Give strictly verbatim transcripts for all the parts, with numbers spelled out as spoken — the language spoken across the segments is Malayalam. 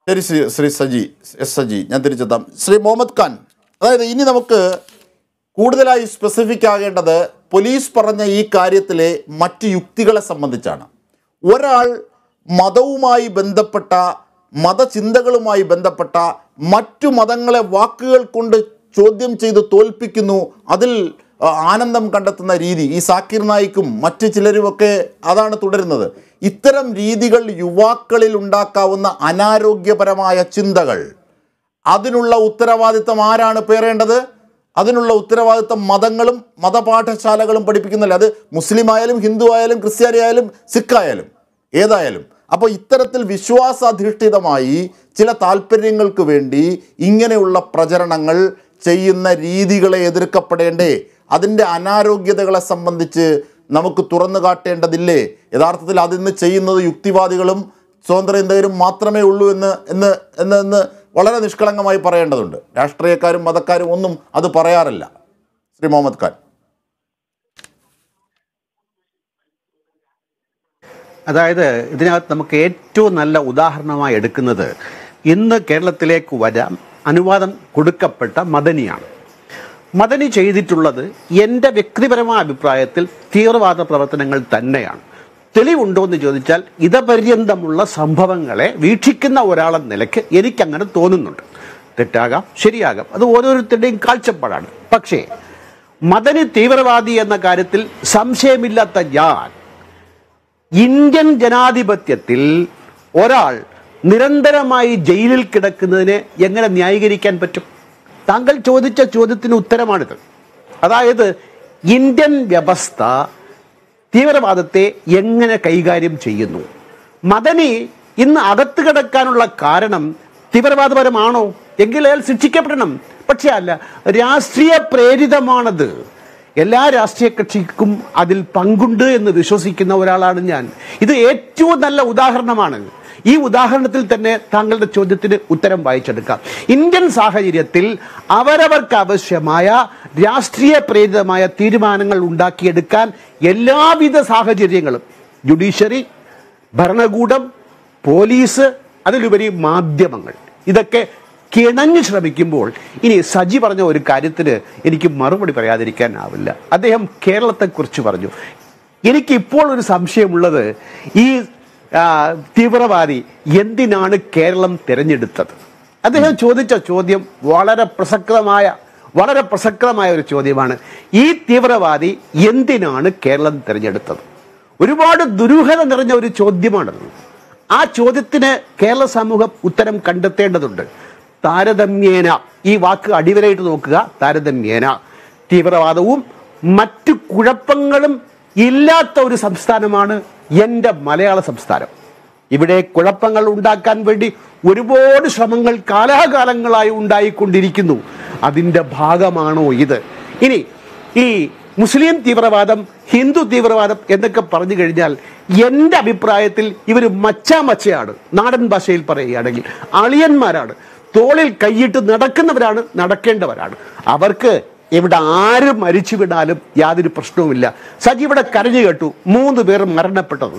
ശരി ശ്രീ ശ്രീ സജി എസ് സജി ഞാൻ തിരിച്ചെത്താം. ശ്രീ മുഹമ്മദ് ഖാൻ, അതായത് ഇനി നമുക്ക് കൂടുതലായി സ്പെസിഫിക് ആകേണ്ടത് പോലീസ് പറഞ്ഞ ഈ കാര്യത്തിലെ മറ്റ് യുക്തികളെ സംബന്ധിച്ചാണ്. ഒരാൾ മതവുമായി ബന്ധപ്പെട്ട മതചിന്തകളുമായി ബന്ധപ്പെട്ട മറ്റു മതങ്ങളെ വാക്കുകൾ കൊണ്ട് ചോദ്യം ചെയ്ത് തോൽപ്പിക്കുന്നു, അതിൽ ആനന്ദം കണ്ടെത്തുന്ന രീതി ഈ സാക്കിർ നായിക്കും മറ്റ് ചിലരുമൊക്കെ അതാണ് തുടരുന്നത്. ഇത്തരം രീതികൾ യുവാക്കളിൽ ഉണ്ടാക്കാവുന്ന അനാരോഗ്യപരമായ ചിന്തകൾ, അതിനുള്ള ഉത്തരവാദിത്തം ആരാണ് പേറേണ്ടത്? അതിനുള്ള ഉത്തരവാദിത്തം മതങ്ങളും മതപാഠശാലകളും പഠിപ്പിക്കുന്നില്ല. അത് മുസ്ലിം ആയാലും ഹിന്ദു ആയാലും ക്രിസ്ത്യാനി ആയാലും സിഖ് ആയാലും ഏതായാലും. അപ്പോൾ ഇത്തരത്തിൽ വിശ്വാസാധിഷ്ഠിതമായി ചില താല്പര്യങ്ങൾക്ക് വേണ്ടി ഇങ്ങനെയുള്ള പ്രചരണങ്ങൾ ചെയ്യുന്ന രീതികളെ എതിർക്കപ്പെടേണ്ടേ? അതിൻ്റെ അനാരോഗ്യതകളെ സംബന്ധിച്ച് നമുക്ക് തുറന്നു കാട്ടേണ്ടതില്ലേ? യഥാർത്ഥത്തിൽ അതിന്ന് ചെയ്യുന്നത് യുക്തിവാദികളും സ്വതന്ത്രചിന്തകരും മാത്രമേ ഉള്ളൂ എന്ന് എന്ന് എന്ന് എന്ന് വളരെ നിഷ്കളങ്കമായി പറയേണ്ടതുണ്ട്. രാഷ്ട്രീയക്കാരും മതക്കാരും ഒന്നും അത് പറയാറില്ല. ശ്രീ മുഹമ്മദ് ഖാൻ. അതായത് ഇതിനകത്ത് നമുക്ക് ഏറ്റവും നല്ല ഉദാഹരണമായി എടുക്കുന്നത് ഇന്ന് കേരളത്തിലേക്ക് വരാൻ അനുവാദം കൊടുക്കപ്പെട്ട മദനിയാണ്. മദനി ചെയ്തിട്ടുള്ളത് എൻ്റെ വ്യക്തിപരമായ അഭിപ്രായത്തിൽ തീവ്രവാദ പ്രവർത്തനങ്ങൾ തന്നെയാണ്. തെളിവുണ്ടോ എന്ന് ചോദിച്ചാൽ ഇതപര്യന്തമുള്ള സംഭവങ്ങളെ വീക്ഷിക്കുന്ന ഒരാളെന്ന നിലയ്ക്ക് എനിക്കങ്ങനെ തോന്നുന്നുണ്ട്. തെറ്റാകാം, ശരിയാകാം, അത് ഓരോരുത്തരുടെയും കാഴ്ചപ്പാടാണ്. പക്ഷേ മദനി തീവ്രവാദി എന്ന കാര്യത്തിൽ സംശയമില്ലാത്ത ഞാൻ, ഇന്ത്യൻ ജനാധിപത്യത്തിൽ ഒരാൾ നിരന്തരമായി ജയിലിൽ കിടക്കുന്നതിനെ എങ്ങനെ ന്യായീകരിക്കാൻ പറ്റും? താങ്കൾ ചോദിച്ച ചോദ്യത്തിന് ഉത്തരമാണിത്. അതായത് ഇന്ത്യൻ വ്യവസ്ഥ തീവ്രവാദത്തെ എങ്ങനെ കൈകാര്യം ചെയ്യുന്നു? മദനി ഇന്ന് അകത്ത് കിടക്കാനുള്ള കാരണം തീവ്രവാദപരമാണോ? എങ്കിൽ അയാൾ ശിക്ഷിക്കപ്പെടണം. പക്ഷേ അല്ല, രാഷ്ട്രീയ പ്രേരിതമാണത്. എല്ലാ രാഷ്ട്രീയ കക്ഷിക്കും അതിൽ പങ്കുണ്ട് എന്ന് വിശ്വസിക്കുന്ന ഒരാളാണ് ഞാൻ. ഇത് ഏറ്റവും നല്ല ഉദാഹരണമാണ്. ഈ ഉദാഹരണത്തിൽ തന്നെ താങ്കളുടെ ചോദ്യത്തിന് ഉത്തരം വായിച്ചെടുക്കാം. ഇന്ത്യൻ സാഹചര്യത്തിൽ അവരവർക്ക് ആവശ്യമായ രാഷ്ട്രീയ പ്രേരിതമായ തീരുമാനങ്ങൾ ഉണ്ടാക്കിയെടുക്കാൻ എല്ലാവിധ സാഹചര്യങ്ങളും ജുഡീഷ്യറി, ഭരണകൂടം, പോലീസ്, അതിലുപരി മാധ്യമങ്ങൾ ഇതൊക്കെ കിണഞ്ഞു ശ്രമിക്കുമ്പോൾ ഇനി സജി പറഞ്ഞ ഒരു കാര്യത്തിന് എനിക്ക് മറുപടി പറയാതിരിക്കാനാവില്ല. അദ്ദേഹം കേരളത്തെക്കുറിച്ച് പറഞ്ഞു. എനിക്കിപ്പോൾ ഒരു സംശയമുള്ളത്, ഈ തീവ്രവാദി എന്തിനാണ് കേരളം തിരഞ്ഞെടുത്തത്? അദ്ദേഹം ചോദിച്ച ചോദ്യം വളരെ പ്രസക്തമായ വളരെ പ്രസക്തമായ ഒരു ചോദ്യമാണ്. ഈ തീവ്രവാദി എന്തിനാണ് കേരളം തിരഞ്ഞെടുത്തത്? ഒരുപാട് ദുരൂഹത നിറഞ്ഞ ഒരു ചോദ്യമാണത്. ആ ചോദ്യത്തിന് കേരള സമൂഹം ഉത്തരം കണ്ടെത്തേണ്ടതുണ്ട്. താരതമ്യേന, ഈ വാക്ക് അടിവരയിട്ട് നോക്കുക, താരതമ്യേന തീവ്രവാദവും മറ്റു കുഴപ്പങ്ങളും ഇല്ലാത്ത ഒരു സംസ്ഥാനമാണ് എൻ്റെ മലയാള സംസ്ഥാനം. ഇവിടെ കുഴപ്പങ്ങൾ ഉണ്ടാക്കാൻ വേണ്ടി ഒരുപാട് ശ്രമങ്ങൾ കാലാകാലങ്ങളായി ഉണ്ടായിക്കൊണ്ടിരിക്കുന്നു. അതിൻ്റെ ഭാഗമാണോ ഇത്? ഇനി ഈ മുസ്ലിം തീവ്രവാദം, ഹിന്ദു തീവ്രവാദം എന്നൊക്കെ പറഞ്ഞു കഴിഞ്ഞാൽ എൻ്റെ അഭിപ്രായത്തിൽ ഇവർ മച്ചാമച്ചയാണ്. നാടൻ ഭാഷയിൽ പറയുകയാണെങ്കിൽ അളിയന്മാരാണ്. തോളിൽ കൈയിട്ട് നടക്കുന്നവരാണ്, നടക്കേണ്ടവരാണ്. അവർക്ക് ഇവിടെ ആര് മരിച്ചു വിടാലും യാതൊരു പ്രശ്നവുമില്ല. സജി ഇവിടെ കരഞ്ഞു കേട്ടു, മൂന്ന് പേർ മരണപ്പെട്ടത്.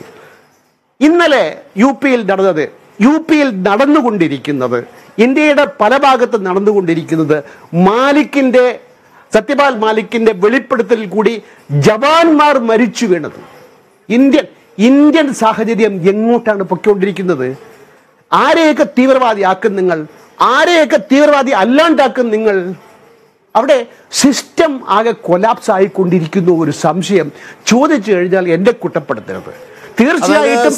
ഇന്നലെ യു പിയിൽ നടന്നത്, യു പിയിൽ നടന്നുകൊണ്ടിരിക്കുന്നത്, ഇന്ത്യയുടെ പല ഭാഗത്ത് നടന്നുകൊണ്ടിരിക്കുന്നത് മാലിക്കിന്റെ സത്യപാൽ മാലിക്കിന്റെ വെളിപ്പെടുത്തലിൽ കൂടി ജവാന്മാർ മരിച്ചു വീണത്. ഇന്ത്യൻ ഇന്ത്യൻ സാഹചര്യം എങ്ങോട്ടാണ് പൊയ്ക്കൊണ്ടിരിക്കുന്നത്? ആരെയൊക്കെ തീവ്രവാദിയാക്കും നിങ്ങൾ? ആരെയൊക്കെ തീവ്രവാദി അല്ലാണ്ടാക്കും നിങ്ങൾ? അവിടെ സിസ്റ്റം ആകെ കൊലാപ്സ് ആയിക്കൊണ്ടിരിക്കുന്നു. ഒരു സംശയം ചോദിച്ചു കഴിഞ്ഞാൽ എന്റെ കുറ്റപ്പെടുത്തരുത്. തീർച്ചയായിട്ടും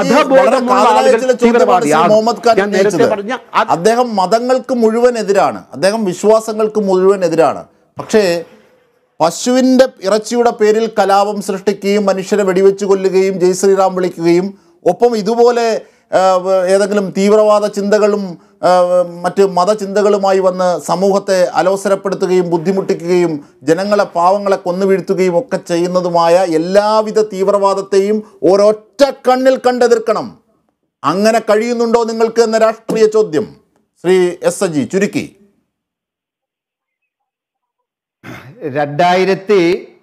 അദ്ദേഹം മതങ്ങൾക്ക് മുഴുവൻ എതിരാണ്, അദ്ദേഹം വിശ്വാസങ്ങൾക്ക് മുഴുവൻ എതിരാണ്. പക്ഷേ പശുവിൻ്റെ ഇറച്ചിയുടെ പേരിൽ കലാപം സൃഷ്ടിക്കുകയും മനുഷ്യരെ വെടിവെച്ച് കൊല്ലുകയും ജയ് ശ്രീറാം വിളിക്കുകയും ഒപ്പം ഇതുപോലെ ഏതെങ്കിലും തീവ്രവാദ ചിന്തകളും മറ്റ് മതചിന്തകളുമായി വന്ന് സമൂഹത്തെ അലോസരപ്പെടുത്തുകയും ബുദ്ധിമുട്ടിക്കുകയും ജനങ്ങളെ, പാവങ്ങളെ കൊന്നുവീഴ്ത്തുകയും ഒക്കെ ചെയ്യുന്നതുമായ എല്ലാവിധ തീവ്രവാദത്തെയും ഒരൊറ്റ കണ്ണിൽ കണ്ടെതിർക്കണം. അങ്ങനെ കഴിയുന്നുണ്ടോ നിങ്ങൾക്ക് എന്ന രാഷ്ട്രീയ ചോദ്യം ശ്രീ എസ് സജി ചുരുക്കി. രണ്ടായിരത്തി